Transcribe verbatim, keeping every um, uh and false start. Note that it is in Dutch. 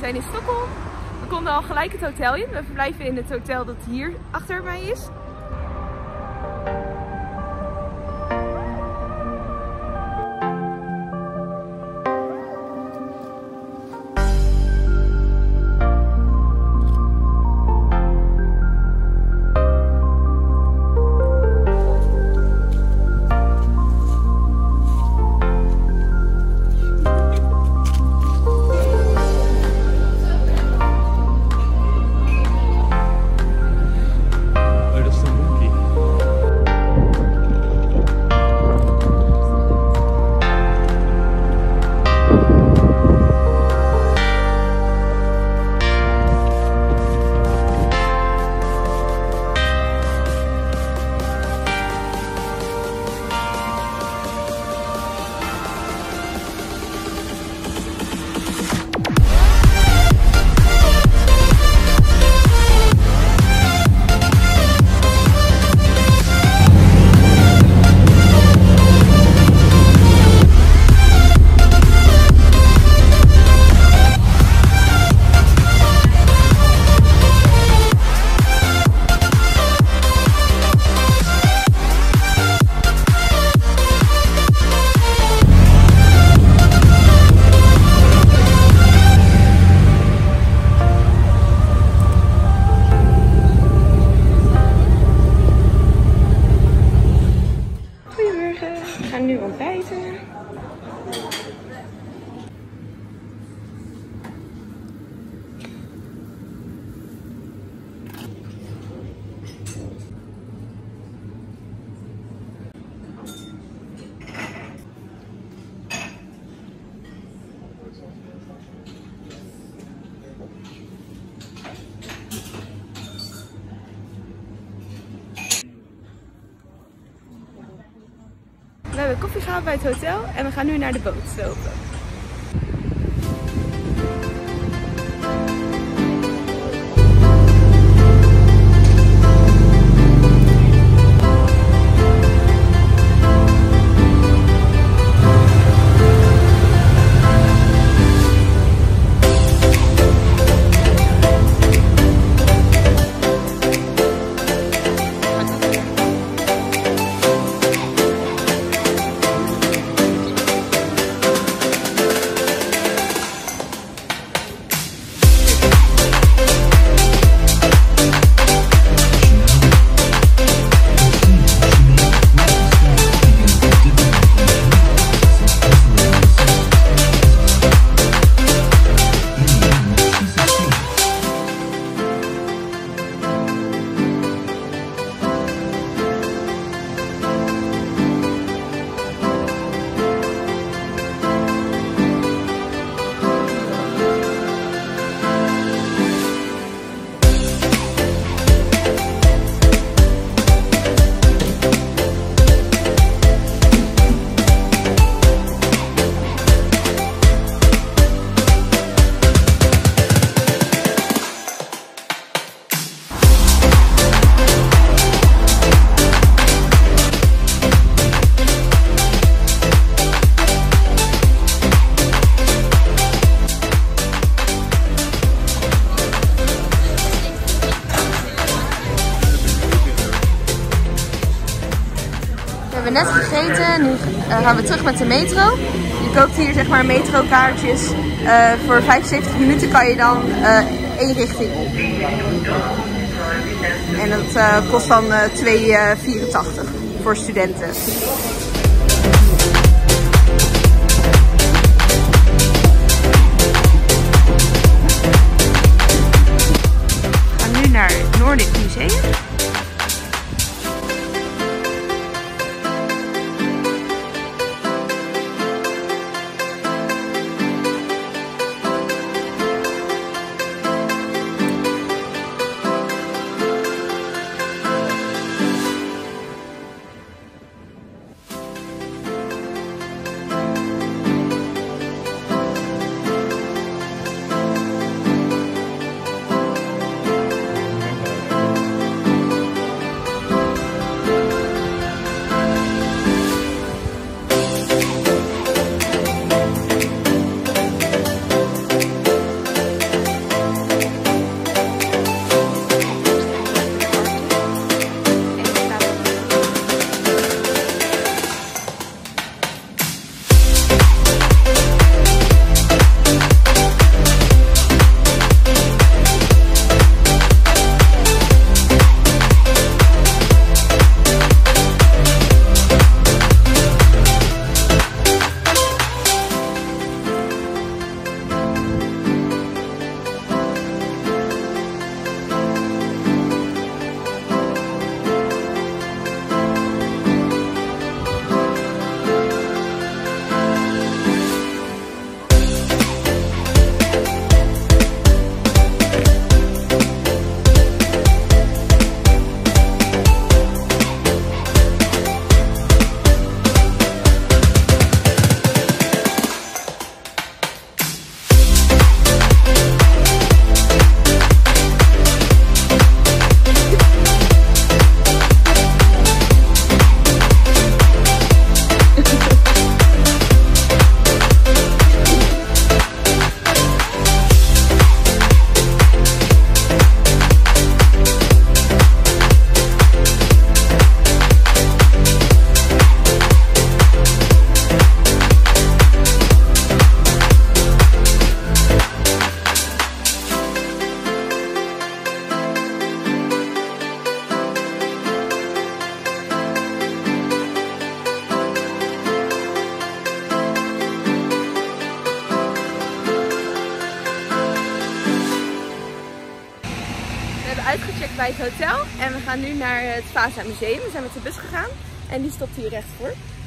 zijn in Stockholm. We konden al gelijk het hotel in. We verblijven in het hotel dat hier achter mij is. We gaan nu ontbijten. We hebben koffie gehaald bij het hotel en we gaan nu naar de boot lopen. We hebben net gegeten, nu uh, gaan we terug met de metro. Je koopt hier zeg maar metrokaartjes. Uh, voor vijfenzeventig minuten kan je dan uh, één richting op. En dat uh, kost dan uh, twee euro vierentachtig voor studenten. We gaan nu naar het Nordic Museum. bij het hotel en we gaan nu naar het Vasa Museum. We zijn met de bus gegaan en die stopt hier recht voor.